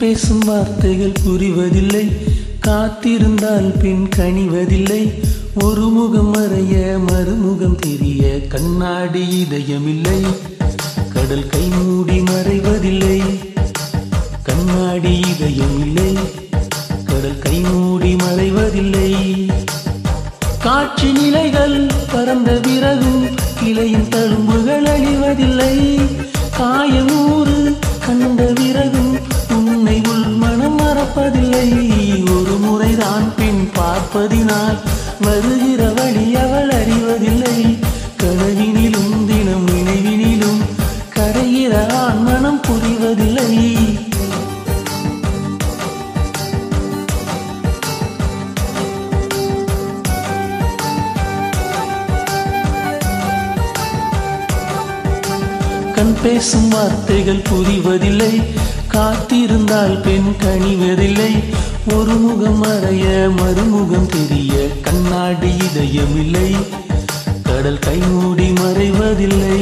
பேசும் வார்த்தைகள் புரிவதில்லை, காத்திருந்தால் பின் கனிவதில்லை. ஒரு முகம் மறைய மறுமுகம் தெரிய கண்ணாடி இதயமில்லை. கடல் கை மூடி மறைவதில்லை, கண்ணாடி இதயமில்லை. கடல் கை மூடி மறைவதில்லை. காட்சி நிலைகள் பறந்த பிறகும் இலையின் தழும்புகள் அழிவதில்லை. காயமூறு கண்ட பிறகும் உன்னை உள் மனம் மறப்பதில்லை. ஒரு முறைதான் பின் பார்ப்பதினால் வருகிற வழி அவள் அறிவதில்லை. கனவினிலும் தினம் நினைவினிலும் கரைகிற ஆண் மனம் புரிவதில்லை. கண் பேசும் வார்த்தைகள் புரிவதில்லை, காத்திருந்தால் பெண் கனிவதில்லை. ஒரு முகம் மறைய மறுமுகம் தெரிய கண்ணாடி இதயமில்லை. கடல் கை மூடி மறைவதில்லை.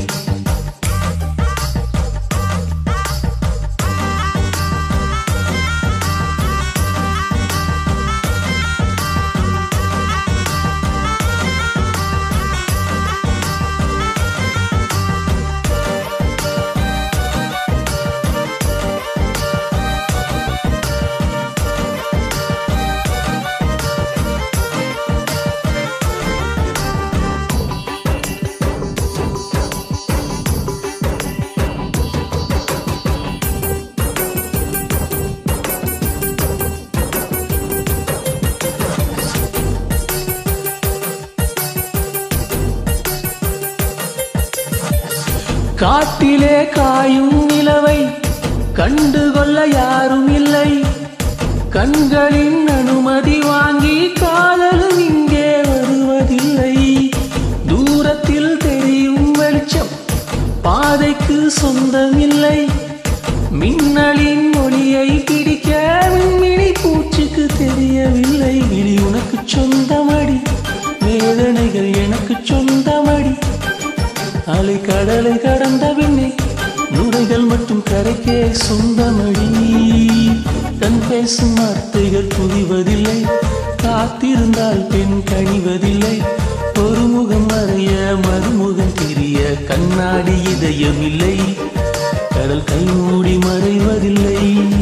காட்டிலே காயும் நிலவை கண்டுகொள்ள யாரும் இல்லை. கண்களின் அனுமதி வாங்கி காதலும் இங்கே வருவதில்லை. தூரத்தில் தெரியும் வெளிச்சம் பாதைக்கு சொந்தமில்லை. மின்னலின் மொழியை பிடிக்க மின்மினி பூச்சிக்கு தெரியவில்லை. விழி உனக்கு சொந்தமடி, வேதனைகள் எனக்கு சொந்தமடி. அலை கடலை கடந்த பின்னே நுரைகள் மட்டும் கரைக்கே சொந்தமடி. கண் பேசும் வார்த்தைகள் புரிவதில்லை, காத்திருந்தால் பெண் கனிவதில்லை. ஒரு முகம் மறைய மறுமுகம் தெரிய கண்ணாடி இதயமில்லை. கடல் கை மூடி மறைவதில்லை.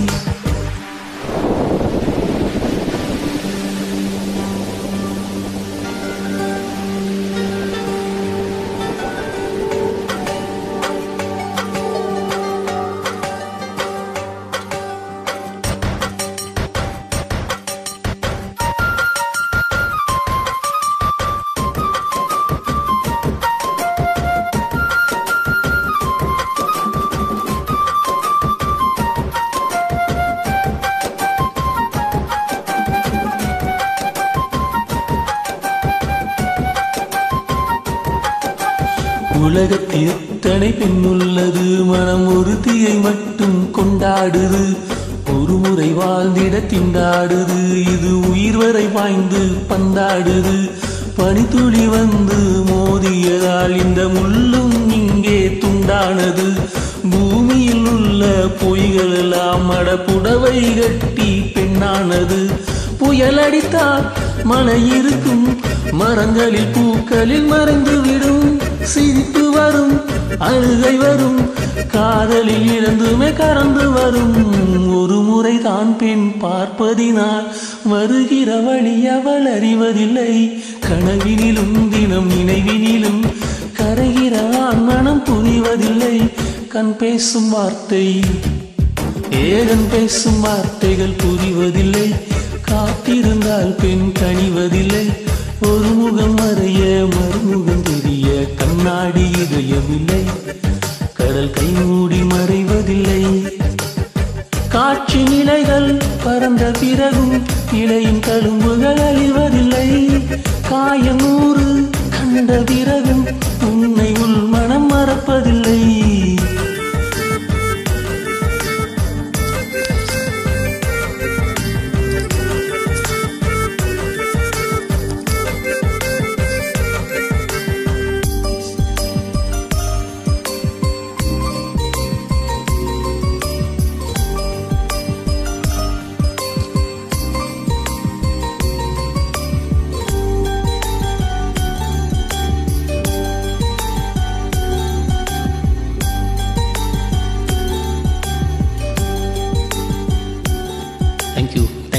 உலகத்தில் எத்தனை பெண் உள்ளது, மனம் ஒரு தீயை மட்டும் கொண்டாடுது. ஒரு முறை வாழ்ந்திட திண்டாடுது, இது உயிர் வரை பாய்ந்து பந்தாடுது. பனித்துளி வந்து மோதியதால் இந்த முள்ளும் இங்கே துண்டானது. பூமியில் உள்ள பொய்கள் எல்லாம் மடப்புடவை கட்டி பெண்ணானது. புயல் அடித்தால் மழை இருக்கும், மரங்களில் பூக்களில் மறைந்து விடும். சிரிப்பு வரும், அழுகை வரும், காதலில் இழந்துமே கறந்து வரும். ஒரு முறைதான் பெண் பார்ப்பதினால் வருகிற வழி அவள் அறிவதில்லை. கனவினிலும் தினம் நினைவினிலும் கரைகிற ஆண் மனம் புரிவதில்லை. கண் பேசும் வார்த்தை ஏகன் பேசும் வார்த்தைகள் புரிவதில்லை, காத்திருந்தால் பெண் கனிவதில்லை. ஒரு முகம் மறைய மறுமுகம் தெரிய கண்ணாடி இதயமில்லை. கடல் கை மூடி மறைவதில்லை. காட்சி நிலைகள் பறந்த பிறகும் இலையின் தழும்புகள் அழிவதில்லை. காயமூறு கண்ட பிறகும் உன்னை உள் மனம் மறப்பதில்லை.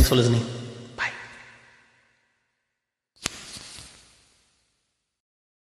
சொல்லுது நீ.